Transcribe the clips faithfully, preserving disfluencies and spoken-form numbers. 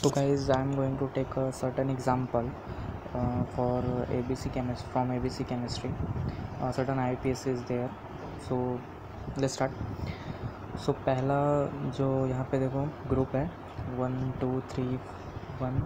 So guys, I am going to take a certain example uh, for A B C chemistry from A B C chemistry. Uh, certain I P S is there. So let's start. So पहला जो यहाँ पे देखो group है one two three one,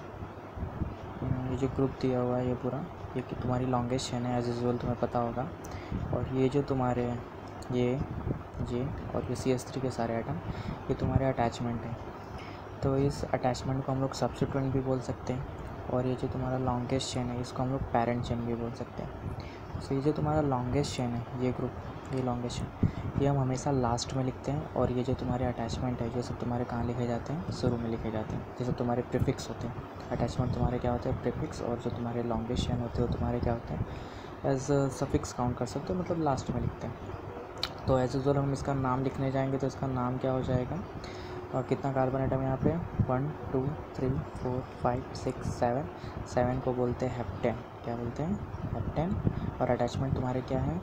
ये जो group दिया हुआ है ये पूरा, ये कि तुम्हारी लॉन्गेस्ट चेन है एज यूजुअल, तुम्हें पता होगा। और ये जो तुम्हारे ये ये और ये सी एस थ्री के सारे आइटम ये तुम्हारे अटैचमेंट हैं। तो इस अटैचमेंट को हम लोग सब्स्टिट्यूएंट भी बोल सकते हैं, और ये जो तुम्हारा लॉन्गेस्ट चेन है इसको हम लोग पेरेंट चेन भी बोल सकते हैं। सो ये जो तुम्हारा लॉन्गेस्ट चेन है, ये ग्रुप, ये लॉन्गेस्ट चेन, ये हम हमेशा लास्ट में लिखते हैं। और ये जो तुम्हारे अटैचमेंट है ये सब तुम्हारे कहाँ लिखे जाते हैं, शुरू में लिखे जाते हैं। जैसे तुम्हारे प्रीफिक्स होते हैं, अटैचमेंट तुम्हारे क्या होते हैं, प्रीफिक्स, और जो तुम्हारे लॉन्गेस्ट चेन होते हैं वो तुम्हारे क्या होते हैं, एज सफिक्स काउंट कर सकते हो, मतलब लास्ट में लिखते हैं। तो एज यूजुअल हम इसका नाम लिखने जाएंगे तो इसका नाम क्या हो जाएगा, और कितना कार्बन आइटम यहाँ पे, one two three four five six seven, seven को बोलते हैं हेप्टेन। क्या बोलते हैं, हेप्टेन। और अटैचमेंट तुम्हारे क्या है,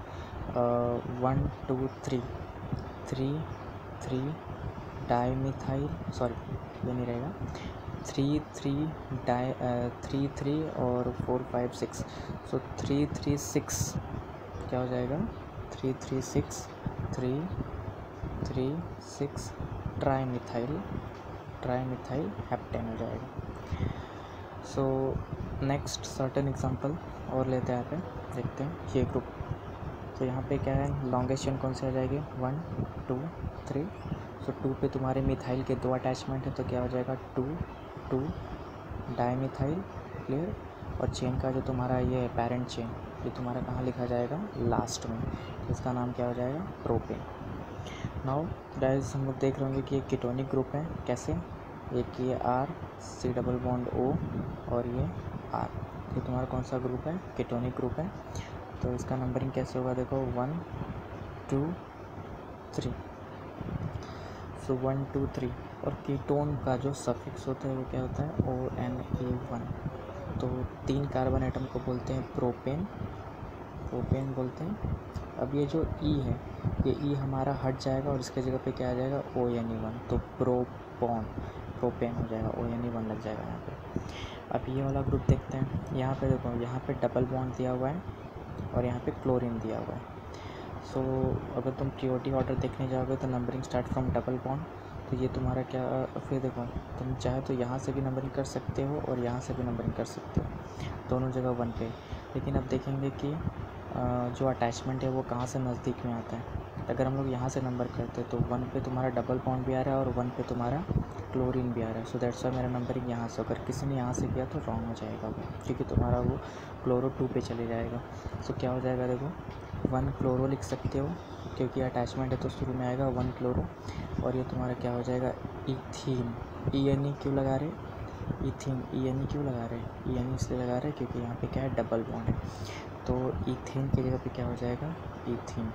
one two three three three dimethyl, sorry ये नहीं रहेगा, three three di three three और four five six, so three three six क्या हो जाएगा, three three six three three six trimethyl trimethyl heptane हो जाएगा। सो नेक्स्ट सर्टेन एग्जांपल और लेते हैं, यहाँ पे देखते हैं ये ग्रुप। तो यहाँ पे क्या है, लॉन्गेस्ट चेन कौन सी आ जाएगी, one two three. So two पे तुम्हारे मिथाइल के दो अटैचमेंट है तो क्या हो जाएगा, टू टू डाईमिथाइल, क्लियर। और चेन का जो तुम्हारा ये पेरेंट चेन ये तुम्हारा कहाँ लिखा जाएगा, लास्ट में। तो इसका नाम क्या हो जाएगा, प्रोपेन। नाउ गाइस हम लोग देख रहे होंगे कि ये कीटोनिक ग्रुप है। कैसे, एक ये R C double bond O और ये आर, ये तुम्हारा कौन सा ग्रुप है, कीटोनिक ग्रुप है। तो इसका नंबरिंग कैसे होगा, देखो one two three, so one two three. और कीटोन का जो सफिक्स होता है वो क्या होता है, ओ एन ए वन। तो तीन कार्बन आइटम को बोलते हैं प्रोपेन, प्रोपेन बोलते हैं। अब ये जो ई है, ये ई हमारा हट जाएगा और इसके जगह पे क्या आ जाएगा, ओ एन ई वन, तो प्रोपोन, प्रोपेन हो जाएगा, ओ एन ई वन लग जाएगा यहाँ पे। अब ये वाला ग्रुप देखते हैं। यहाँ पे देखो, यहाँ पे डबल बॉन्ड दिया हुआ है और यहाँ पे क्लोरीन दिया हुआ है। सो so, अगर तुम पीओटी ऑर्डर देखने जाओगे तो numbering start from double bond. तो ये तुम्हारा क्या, फिर देखो तुम चाहे तो यहाँ से भी नंबरिंग कर सकते हो और यहाँ से भी नंबरिंग कर सकते हो, दोनों जगह वन पे। लेकिन अब देखेंगे कि जो अटैचमेंट है वो कहाँ से नज़दीक में आता है। अगर हम लोग यहाँ से नंबर करते हैं तो वन पे तुम्हारा डबल बॉन्ड भी आ रहा है और वन पे तुम्हारा क्लोरीन भी आ रहा है। सो दैट्स वाई मेरा नंबरिंग यहाँ से, अगर किसी ने यहाँ से किया तो रॉन्ग हो जाएगा वो, क्योंकि तुम्हारा वो क्लोरो टू पे चले जाएगा। सो क्या हो जाएगा, देखो वन क्लोरो लिख सकते हो क्योंकि अटैचमेंट है तो शुरू में आएगा वन क्लोरो। और ये तुम्हारा क्या हो जाएगा, इथीन। ई एन ई क्यों लगा रहे, इथीन, ई एन ई क्यों लगा रहे हैं, ई एन ई इसलिए लगा रहे हैं क्योंकि यहाँ पे क्या है, डबल बॉन्ड है। तो इथेन की जगह पे क्या हो जाएगा, इथीन।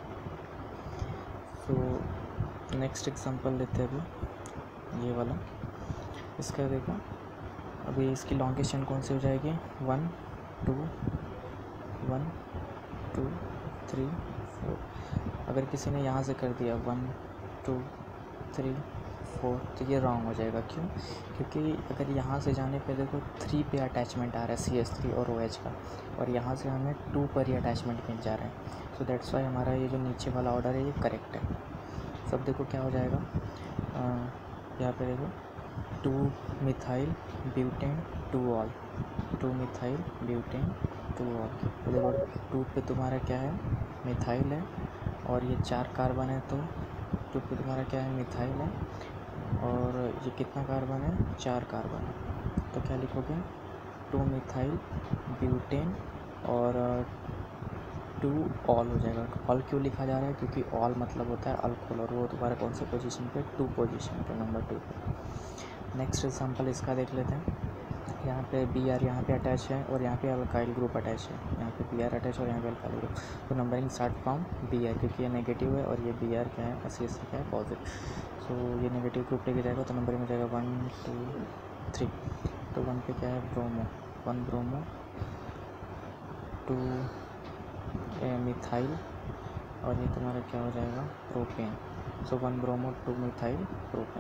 तो नेक्स्ट एग्जांपल लेते हैं अभी ये वाला। इसका देखो, अभी इसकी लॉन्गेस्ट चेन कौन सी हो जाएगी, one two one two three four. अगर किसी ने यहाँ से कर दिया वन टू थ्री फोर तो ये रॉन्ग हो जाएगा। क्यों, क्योंकि अगर यहाँ से जाने पे देखो थ्री पे अटैचमेंट आ रहा है सी एस थ्री और ओ एच का, और यहाँ से हमें टू पर ही अटैचमेंट मिल जा रहा है। सो दैट्स वाई हमारा ये जो नीचे वाला ऑर्डर है ये करेक्ट है। सब देखो क्या हो जाएगा, यहाँ पे देखो two methyl butane two ol, two methyl butane two ol. तो देखो टू पे तुम्हारा क्या है, मिथाइल है, और ये चार कार्बन है तो टू पे तुम्हारा क्या है, मिथाइल है, और ये कितना कार्बन है, चार कार्बन है। तो क्या लिखोगे, टू मिथाइल ब्यूटेन और टू ऑल हो जाएगा। ऑल क्यों लिखा जा रहा है, क्योंकि ऑल मतलब होता है अल्कोहल, और वो तुम्हारा कौन से पोजीशन पे, टू पोजीशन पे, नंबर टू पे। नेक्स्ट एग्जांपल इसका देख लेते हैं। यहाँ पे बी आर यहाँ पे अटैच है और यहाँ पे अल्काइल ग्रुप अटैच है, यहाँ पे बी आर अटैच और यहाँ पे अल्काइल ग्रुप। तो numbering start from B R, क्योंकि ये नेगेटिव है और ये बी आर क्या है, सी एस क्या है, पॉजिटिव। सो ये नेगेटिव ग्रुप लेके जाएगा तो नंबरिंग हो जाएगा वन टू थ्री। तो वन पे क्या है, bromo, one bromo, two methyl, और ये तुम्हारा क्या हो जाएगा, propane. So one bromo two methyl propane.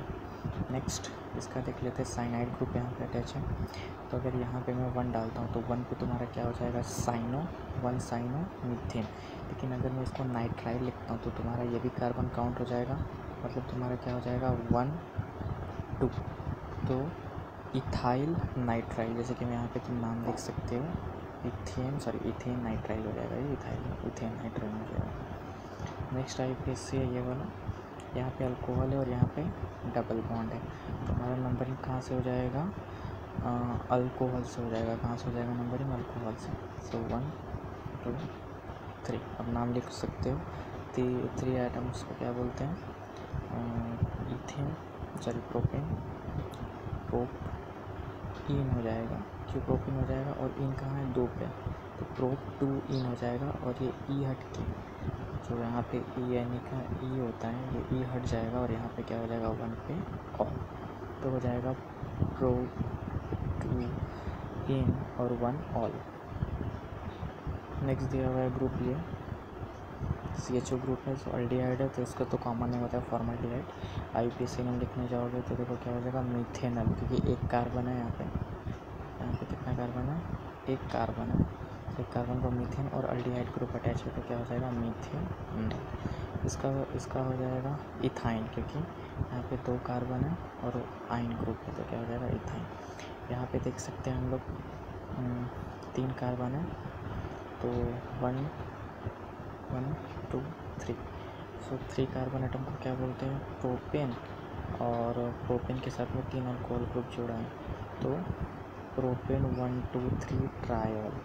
Next इसका देख लेते हैं, साइनाइड ग्रुप यहाँ पे अटैच है। तो अगर यहाँ पे मैं वन डालता हूँ तो वन पे तुम्हारा क्या हो जाएगा, साइनो वन साइनो मीथेन। लेकिन अगर मैं इसको नाइट्राइल लिखता हूँ तो तुम्हारा ये भी कार्बन काउंट हो जाएगा, मतलब तुम्हारा क्या हो जाएगा वन टू। तो इथाइल नाइट्राइल, जैसे कि मैं यहाँ पे तुम नाम देख सकते हो, इथेन सॉरी इथेन नाइट्राइल हो जाएगा, ये इथाइल इथेन नाइट्राइल हो जाएगा। Next I P S C है ये वाला, यहाँ पे अल्कोहल है और यहाँ पे डबल बॉन्ड है। तो हमारा नंबरिंग कहाँ से हो जाएगा, अल्कोहल से हो जाएगा। कहाँ से हो जाएगा नंबरिंग, अल्कोहल से। सो वन टू थ्री, अब नाम लिख सकते हो। थ्री थ्री आइटम्स को क्या बोलते हैं, ethane sorry propane, propyne हो जाएगा, क्यों प्रोपिन हो जाएगा, और इन कहाँ है, दो पे, तो प्रोप टू इन हो जाएगा। और ये ई हट के जो यहाँ पे ई यानी का ई होता है, ये ई हट जाएगा और यहाँ पे क्या हो जाएगा, वन पे ऑल, तो हो जाएगा प्रो टू इन और वन ऑल। नेक्स्ट दिया हुआ है ग्रुप ये सी एच ओ ग्रुप है, जो अल्डिहाइड है तो इसका तो कॉमन नहीं होता है फॉर्मल्डिहाइड। आई पी सी में लिखने जाओगे तो देखो क्या हो जाएगा, मीथेनल, क्योंकि एक कार्बन है यहाँ पे, यहाँ पे कितना कार्बन है, एक कार्बन है, तो एक कार्बन को मीथेन और अल्डिहाइड ग्रुप अटैच है तो क्या हो जाएगा, मीथेन। इसका इसका हो जाएगा इथाइन, क्योंकि यहाँ पे दो कार्बन है और आइन ग्रुप है तो क्या हो जाएगा, इथाइन। यहाँ पे देख सकते हैं हम लोग तीन कार्बन है, तो one one two three, so three carbon atom को क्या बोलते हैं, प्रोपेन, और प्रोपेन के साथ में तीन अल्कोहल ग्रुप जोड़ा है तो propane one two three triol.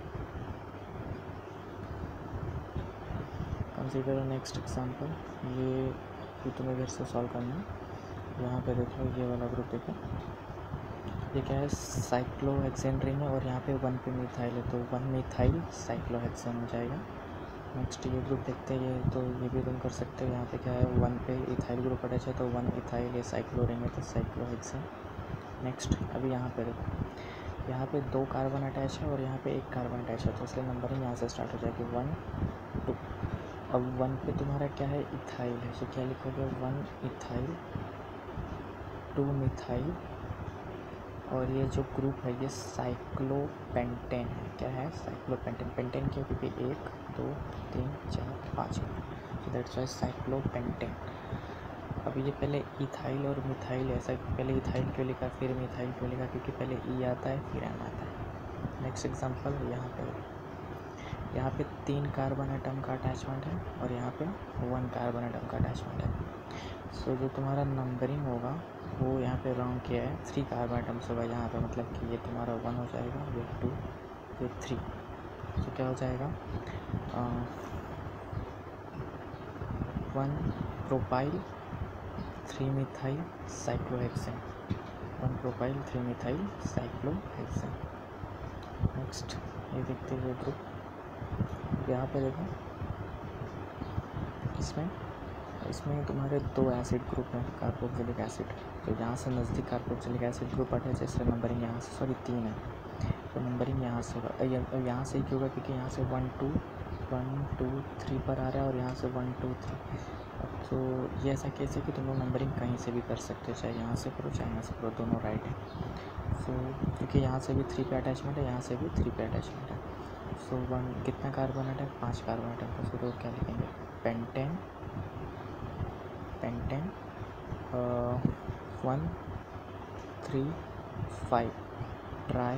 Consider next example, ये भी तुम्हें घर से सॉल्व करना है। यहाँ पे देखो ये वाला ग्रुप देखो, ये क्या है, साइक्लोहेक्सेन रिंग है और यहाँ पे वन पे मिथाइल है तो वन मिथाइल साइक्लोहेक्सेन हो जाएगा। नेक्स्ट ये ग्रुप देखते हैं, ये तो ये भी तुम कर सकते हो। यहाँ पे क्या है, वन पे इथाइल ग्रुप अटैच है तो वन इथाइल, ये साइक्लो रिंग है तो साइक्लोहेक्सेन। नेक्स्ट अभी यहाँ पे देखो, यहाँ पे दो कार्बन अटैच है और यहाँ पे एक कार्बन अटैच है तो इसलिए नंबरिंग यहाँ से स्टार्ट हो जाएगी, वन टू। अब वन पे तुम्हारा क्या है, इथाइल है, तो क्या लिखोगे, वन इथाइल टू मिथाइल, और ये जो ग्रुप है ये साइक्लोपेंटेन है। क्या है, साइक्लोपेंटेन। पेंटेन क्यों, क्योंकि एक दो तीन चार पाँच, तो दैट्स वाई साइक्लोपेंटेन। अब ये पहले इथाइल और मिथाइल, ऐसा पहले इथाइल क्यों लिखा फिर मिथाइल क्यों लिखा, क्योंकि पहले ई आता है फिर एन आता है। नेक्स्ट एग्जांपल यहाँ पे, यहाँ पे तीन कार्बन एटम का अटैचमेंट है और यहाँ पे वन कार्बन एटम का अटैचमेंट है। सो so, जो तुम्हारा नंबरिंग होगा वो यहाँ पे राउंड किया है, थ्री कार्बन एटम्स होगा यहाँ पे, मतलब कि ये तुम्हारा वन हो जाएगा, ये टू, ये थ्री। तो क्या हो जाएगा, one propyl three methyl cyclohexane, one propyl three methyl cyclohexane. Next ये देखते हैं ग्रुप, यहाँ पे देखो इसमें इसमें तुम्हारे दो एसिड ग्रुप हैं, कार्बोक्सिलिक एसिड, तो यहाँ से नज़दीक कार्बोक्सिलिक एसिड ग्रुप अटैच है, इसलिए नंबरिंग यहाँ से, सॉरी तीन है तो नंबरिंग यहाँ से होगा। यहाँ से ही क्यों होगा, क्योंकि यहाँ से one two one two three पर आ रहा है और यहाँ से वन टू थ्री। तो ये ऐसा कैसे कि तुम लोग नंबरिंग कहीं से भी कर सकते हो, चाहे यहाँ से करो चाहे यहाँ से करो, दोनों राइट है। सो क्योंकि यहाँ से भी थ्री पे अटैचमेंट है, यहाँ से भी थ्री पे अटैचमेंट है। सो वन कितना कार्बन अटैक, पाँच कार्बन अटैक है, फिर वो क्या लिखेंगे, pentane pentane one three five tri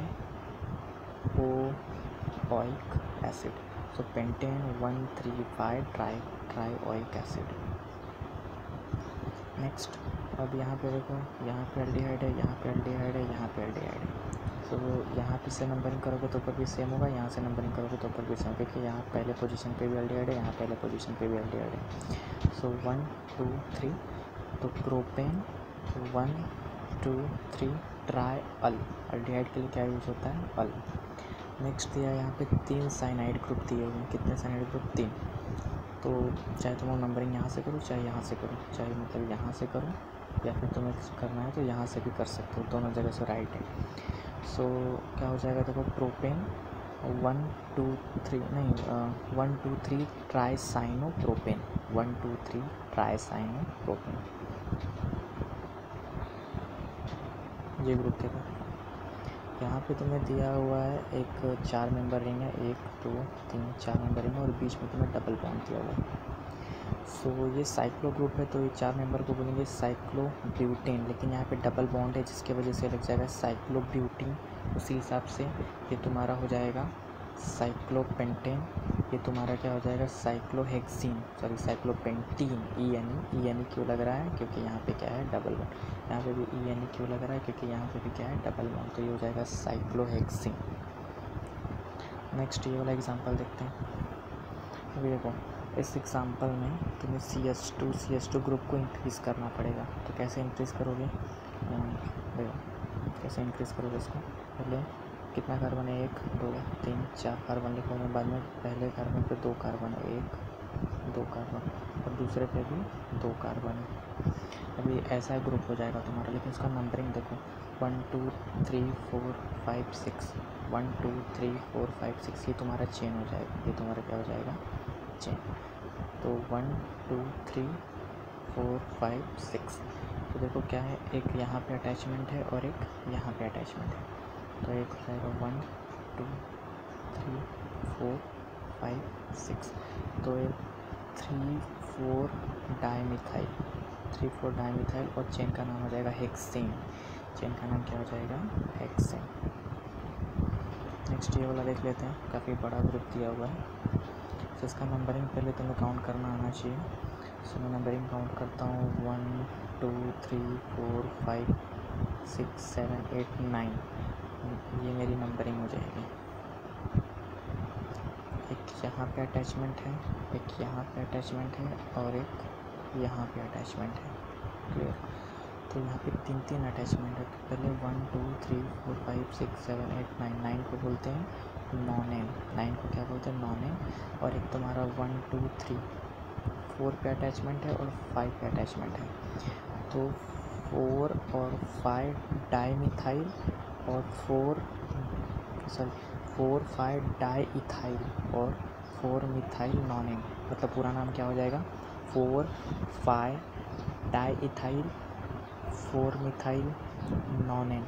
oic acid. So pentane one three five tri tri oic acid. Next अब यहाँ पे देखो, यहाँ पे एल्डिहाइड है, यहाँ पे एल्डिहाइड है, यहाँ पे एल्डिहाइड है। सो so, यहाँ पे से नंबरिंग करोगे तो ऊपर भी सेम होगा, यहाँ से नंबरिंग करोगे तो ऊपर भी सेम, क्योंकि यहाँ पहले पोजीशन पे भी एल्डिहाइड है, यहाँ पहले पोजीशन पे भी एल्डिहाइड है। सो वन टू थ्री, तो propane one two three tri al, aldehyde के लिए क्या यूज होता है, अल। नेक्स्ट दिया यहाँ पे तीन साइनाइड ग्रुप दिए हुए हैं, कितने साइनाइड ग्रुप, तीन। तो चाहे तुम नंबरिंग यहाँ से करो चाहे यहाँ से करो, चाहे मतलब यहाँ से करो या फिर तुम्हें करना है तो यहाँ से भी कर सकते हो, दोनों जगह से राइट है। सो so, क्या हो जाएगा देखो, प्रोपेन वन टू थ्री नहीं one two three tri cyano propane, one two three tri cyano propane. ये ग्रुप देखो, यहाँ पे तुम्हें दिया हुआ है एक चार मेंबर रिंग है, एक दो तीन चार मेंबर रिंग है और बीच में तुम्हें डबल बॉन्ड दिया हुआ है। सो so, ये साइक्लो ग्रुप है तो ये चार मेंबर को बोलेंगे साइक्लोब्यूटेन, लेकिन यहाँ पे डबल बॉन्ड है जिसकी वजह से लग जाएगा साइक्लोब्यूटीन। उसी हिसाब से ये तुम्हारा हो जाएगा साइक्लोपेंटेन, ये तुम्हारा क्या हो जाएगा cyclohexene, sorry cyclopentene. E N E E N E क्यों लग रहा है, क्योंकि यहाँ पे क्या है डबल बॉन्ड, यहाँ पे भी ई एन ई क्यों लग रहा है, क्योंकि यहाँ पे भी क्या है डबल बॉन्ड, तो ये हो जाएगा साइक्लोहेक्सीन। नेक्स्ट ये वाला एग्जांपल देखते हैं। अभी देखो इस एग्जांपल में तुम्हें C S two C S two group को इंक्रीज़ करना पड़ेगा। तो कैसे इंक्रीज़ करोगे, देखो कैसे इंक्रीज़ करोगे इसको, पहले कितना कार्बन है, एक दो तीन चार कार्बन लिखोगे, बाद में पहले कार्बन पे दो कार्बन है, एक दो कार्बन, और दूसरे पे भी दो कार्बन है। अभी ऐसा ग्रुप हो जाएगा तुम्हारा, लेकिन उसका नंबरिंग देखो one two three four five six, one two three four five six, ये तुम्हारा चेन हो जाएगा, ये तुम्हारा क्या हो जाएगा चेन। तो one two three four five six, तो देखो क्या है, एक यहाँ पे अटैचमेंट है और एक यहाँ पे अटैचमेंट है, तो एक हो जाएगा one two three four five six, तो एक three four dimethyl, three four dimethyl और चेन का नाम हो जाएगा हेक्सेन, चेन का नाम क्या हो जाएगा हेक्सेन। नेक्स्ट ये वाला देख लेते हैं, काफ़ी बड़ा ग्रुप दिया हुआ है, तो इसका नंबरिंग पहले तुम्हें काउंट करना आना चाहिए। सो मैं नंबरिंग काउंट करता हूँ, one two three four five six seven eight nine, ये मेरी नंबरिंग हो जाएगी। एक यहाँ पे अटैचमेंट है, एक यहाँ पे अटैचमेंट है और एक यहाँ पे अटैचमेंट है, क्लियर। तो यहाँ पे तीन तीन अटैचमेंट है, तो पहले one two three four five six seven eight nine, nine को बोलते हैं नॉन एन, नाइन को क्या बोलते हैं नॉन एन, और एक तुम्हारा वन टू थ्री फोर पे अटैचमेंट है और फाइव पे अटैचमेंट है, तो फोर और फाइव डाइमिथाइल और four sorry four five di ethyl और फोर मिथाइल नॉन एन, मतलब पूरा नाम क्या हो जाएगा four five di ethyl four methyl nonane.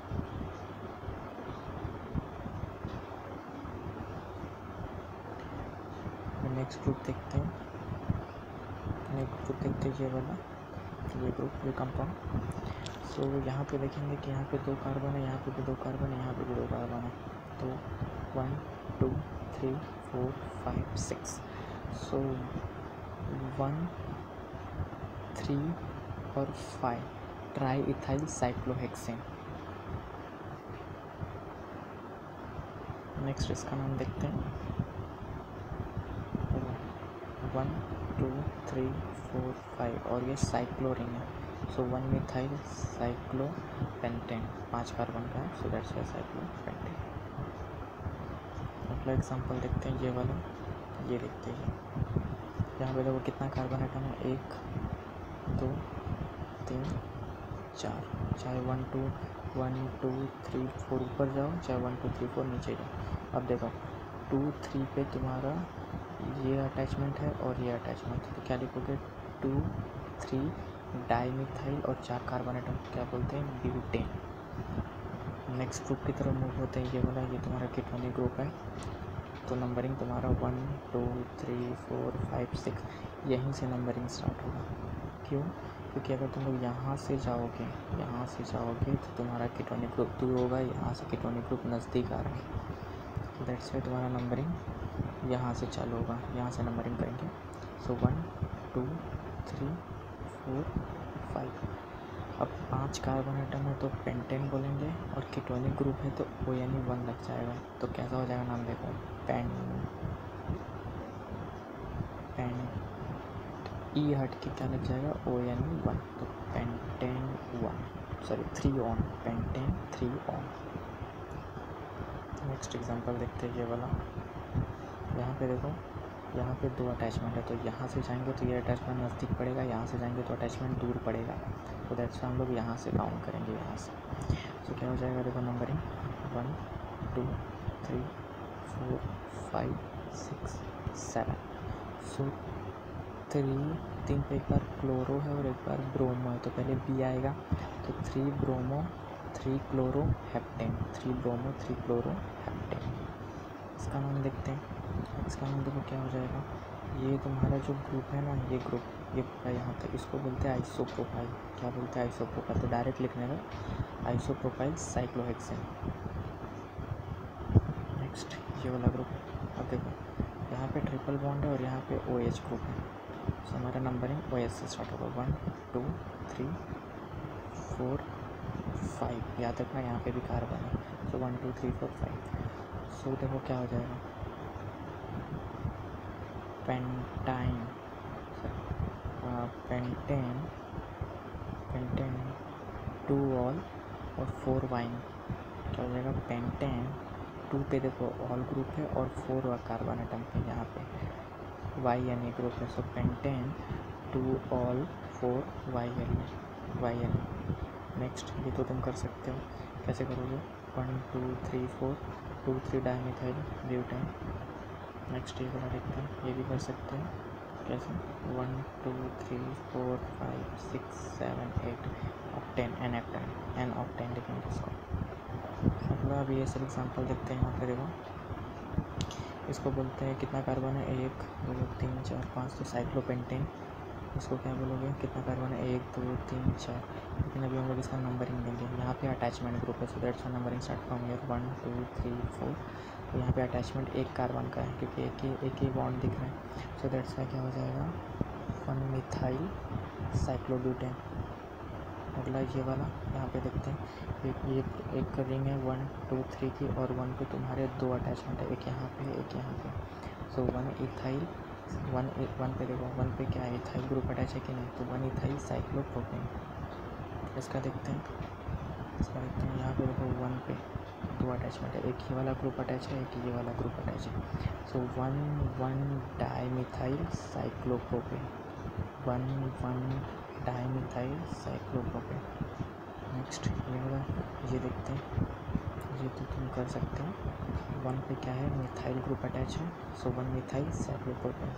Next group देखते हैं, नेक्स्ट ग्रुप देखते हैं ये वाला, ये ग्रुप ये कंपाउंड। सो यहाँ पे देखेंगे कि यहाँ पे दो कार्बन है, यहाँ पे भी दो कार्बन है, यहाँ पे भी दो कार्बन है, तो one two three four five six, so one three और five tri ethyl cyclohexane. Next इसका नाम देखते हैं, one two three four five और ये साइक्लोरिंग है, सो वन मिथाइल साइक्लोपेंटेन, पाँच कार्बन का है, सो दैट्स वाई साइक्लोपेंटेन। अगला एग्जांपल देखते हैं ये वाला, ये देखते हैं यहाँ पे देखो कितना कार्बन एटम है, एक दो तीन चार, चाहे one two one two three four ऊपर जाओ, चाहे वन टू थ्री फोर नीचे जाओ। अब देखो टू थ्री पे तुम्हारा ये अटैचमेंट है और ये अटैचमेंट है, तो क्या लिखोगे टू थ्री डाइमिथाइल और चार कार्बन एटम क्या बोलते हैं ब्यूटेन। नेक्स्ट ग्रुप की तरफ मूव होते हैं, ये वाला ये तुम्हारा कीटोनिक ग्रुप है, तो नंबरिंग तुम्हारा one two three four five six, यहीं से नंबरिंग स्टार्ट होगा। क्यों? क्योंकि अगर तुम लोग यहाँ से जाओगे यहाँ से जाओगे तो तुम्हारा कीटोनिक ग्रुप दूर होगा, यहाँ से कीटोनिक ग्रुप नज़दीक आ रहा है, तो दैट्स वाई तुम्हारा नंबरिंग यहाँ से चालू होगा, यहाँ से नंबरिंग करेंगे। So one two three four five, अब पांच कार्बन एटम है तो पेंटेन बोलेंगे, और कीटोनिक ग्रुप है तो ओ यानी वन लग जाएगा, तो कैसा हो जाएगा नाम देखो पेन पेन ई हट के क्या लग जाएगा ओ यानी वन, तो pentane one sorry three one, pentane three one. Next example देखते हैं ये वाला, यहाँ पे देखो यहाँ पे दो अटैचमेंट है, तो यहाँ से जाएंगे तो ये अटैचमेंट नज़दीक पड़ेगा, यहाँ से जाएंगे तो अटैचमेंट दूर पड़ेगा, तो दैट्स हम लोग यहाँ से काउंट करेंगे यहाँ से। तो क्या हो जाएगा देखो numbering one two three four five six seven, so three तीन पे एक बार क्लोरो है और एक बार ब्रोमो है, तो पहले बी आएगा, तो three bromo three chloro heptane, three bromo three chloro heptane. इसका नाम देखते हैं। इसका नाम देखो क्या हो जाएगा। ये तुम्हारा जो ग्रुप है ना, ये ग्रुप ये यहाँ पे इसको बोलते हैं आइसोप्रोपाइल। क्या बोलते हैं? आइसोप्रोपाइल। तो डायरेक्ट लिखने का आइसोप्रोपाइल साइक्लोहेक्सेन। नेक्स्ट ये वाला ग्रुप। अब देखो यहाँ पे ट्रिपल बॉन्ड है और यहाँ पे ओ एच ग्रुप है। सो हमारा नंबरिंग ओ एच से स्टार्ट होगा। One two three four five. याद रखना यहाँ पे भी कार्बन है। So one two three four five. So देखो क्या हो जाएगा। Pentyne pentane pentane two ol और फोर वाइन। क्या हो जाएगा? पेंटेन टू पे देखो ऑल ग्रुप है और फोर कार्बन एटम है यहाँ पे वाई एन ए ग्रुप है। So pentane two ol four Y N Y N. Next ये तो तुम कर सकते हो। कैसे करोगे? One two three four two three dimethyl butane. Next ये वाला देखते हैं। ये भी कर सकते हैं। कैसे? One two three four five six seven eight octane N octane N octane लिखेंगे इसको। अगला अभी ये सब एग्जाम्पल देखते हैं। यहाँ पे देखो इसको बोलते हैं कितना कार्बन है? एक दो तीन चार पाँच। तो साइक्लोपेंटेन। इसको क्या बोलोगे? कितना कार्बन है? एक दो तीन चार। लेकिन अभी हम लोग इसका नंबरिंग देंगे। यहाँ पे अटैचमेंट ग्रुप है। So that's why numbering start from here one two three four. तो यहाँ पे अटैचमेंट एक कार्बन का है क्योंकि एक ही एक ही बॉन्ड दिख रहा है। सो दैट्स व्हाई क्या हो जाएगा? One methyl cyclobutane. अगला ये वाला यहाँ पे देखते हैं। एक ये एक रिंग है वन टू थ्री की और वन पे तुम्हारे दो अटैचमेंट है, एक यहाँ पे एक यहाँ पे। So one ethyl one one पे देखो वन पे क्या है? इथाइल ग्रुप अटैच है कि नहीं? तो वन इथाइल साइक्लोप्रोपेन। इसका देखते हैं। इसका देखते हैं यहाँ पे देखो वन पे दो अटैचमेंट है, एक ये वाला ग्रुप अटैच है, एक ये वाला ग्रुप अटैच है। So one one dimethyl cyclopropane one one dimethyl cyclopropane. Next ये वाला ये देखते हैं। ये तो तुम कर सकते हो। वन पे क्या है? मिथाइल ग्रुप अटैच है। So one methyl cyclopropane.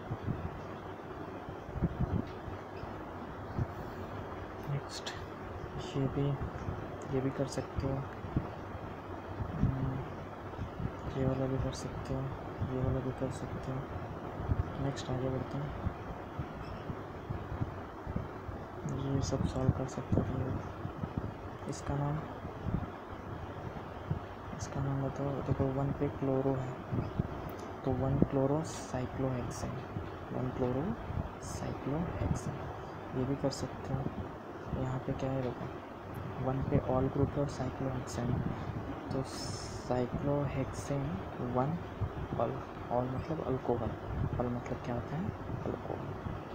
Next ये भी ये भी कर सकते हो। ये वाला भी कर सकते हो, ये वाला भी कर सकते हो। नेक्स्ट आगे बढ़ते हैं। ये सब सॉल्व कर सकते हो। इसका नाम इसका नाम बताओ। देखो वन पे क्लोरो है तो one chloro cyclohexane one chloro cyclohexane. ये भी कर सकते हो। यहाँ पे क्या है? देखो वन पे ऑल ग्रुप और साइक्लोहेक्सेन तो साइक्लोहेक्सेन वन ऑल। ऑल मतलब अल्कोहल। ऑल मतलब क्या होता है? अल्कोहल।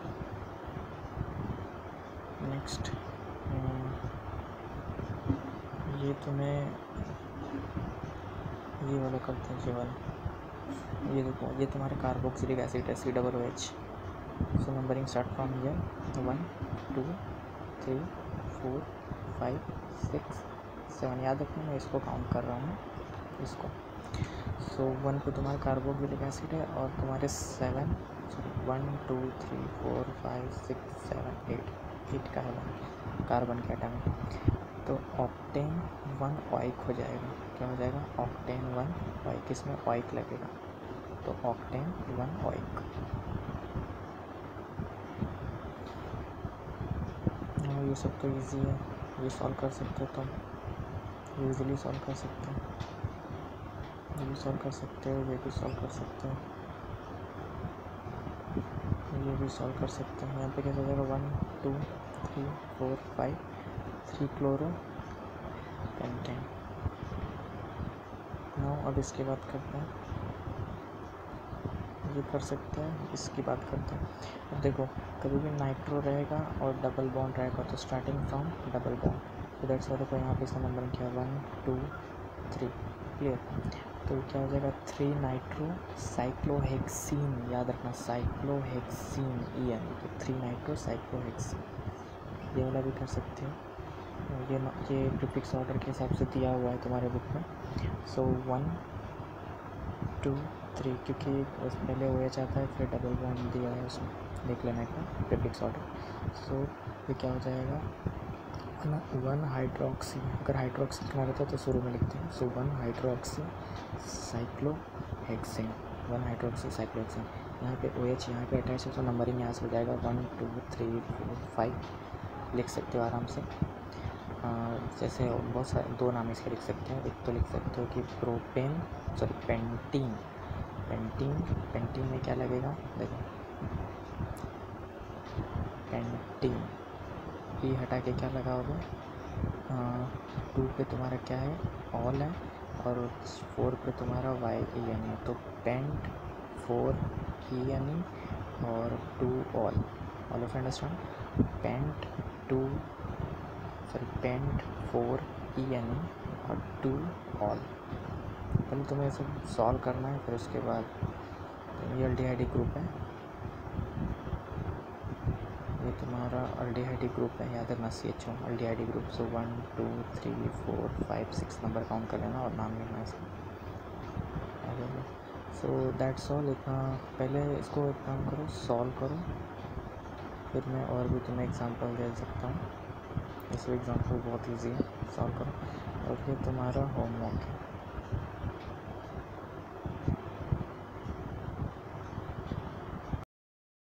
नेक्स्ट ये तुम्हें ये वाला करते हैं। ये वाला ये देखो ये तुम्हारा कार्बोक्सिलिक एसिड है C double O H. So numbering start from here one two three four five six seven. याद रखना मैं इसको काउंट कर रहा हूँ इसको। सो वन पे तुम्हारा कार्बोक्सिलिक एसिड है और तुम्हारे seven sorry one two three four five six seven eight eight का है कार्बन के एटम है। तो ऑक्टेन वन ऑइक हो जाएगा। क्या हो जाएगा? Octane one oic. इसमें ऑइक लगेगा तो ऑक्टेन वन ऑइक। ये सब तो इजी है, ये सॉल्व कर सकते हो तुम। यूजली सॉल्व कर सकते हो। ये भी सॉल्व कर सकते हो, ये भी सॉल्व कर सकते हो, ये भी सॉल्व कर सकते हो। यहाँ पे कैसे हो जाएगा? One two three four five three chloro pentane. Now अब इसकी बात करते हैं। ये कर सकते हैं, इसकी बात करते हैं। अब देखो कभी भी नाइट्रो रहेगा और डबल बॉन्ड रहेगा तो स्टार्टिंग फ्रॉम डबल बॉन्ड। तो दैट्स वाई देखो यहाँ पे इसका नंबर क्या है? One two three. क्लियर? तो क्या हो जाएगा? Three nitro cyclohexene. याद रखना साइक्लोहेक्सीन ई एन। तो थ्री नाइट्रो साइक्लोहेक्सीन। ये वाला भी कर सकते हो। ये ये प्रीफिक्स ऑर्डर के हिसाब से दिया हुआ है तुम्हारे बुक में। सो वन टू थ्री क्योंकि उस पहले हो जाता है फिर डबल बॉन्ड दिया है उसमें, देख लेना एक बार प्रीफिक्स ऑर्डर। सो ये क्या हो जाएगा? वन हाइड्रोक्सी, अगर हाइड्रोक्सी लिखना रहता है तो शुरू में लिखते हैं। So one hydroxy cyclohexane, one hydroxy cyclohexane. यहाँ पे ओ एच यहाँ पे अटैच है तो नंबरिंग यहाँ से हो जाएगा one two three four five, लिख सकते हो आराम से। आ, जैसे बहुत सारे दो नाम इसके लिख सकते हैं। एक तो लिख सकते हो कि propane sorry pentene, pentene pentene में क्या लगेगा, देखो पेंटीन, ई हटा के क्या लगाओगे, टू पे तुम्हारा क्या है, ऑल है, और फोर पे तुम्हारा वाई ई एन है, तो pent four E N E और two ol, ol of understand, pent two sorry pent four E N E और टू ऑल। पहले तुम्हें सब सॉल्व करना है, फिर उसके बाद ये अल्डिहाइड ग्रुप है, ये तुम्हारा अल्डिहाइड ग्रुप है, याद रखना C H O aldehyde group. So one two three four five six number count कर लेना और नाम लिखना इसका। So that's all. इतना पहले इसको एक काम करो, सॉल्व करो, फिर मैं और भी तुम्हें एग्जांपल दे सकता हूँ। इस एग्जांपल बहुत इजी है, सॉल्व करो और फिर तुम्हारा होमवर्क है।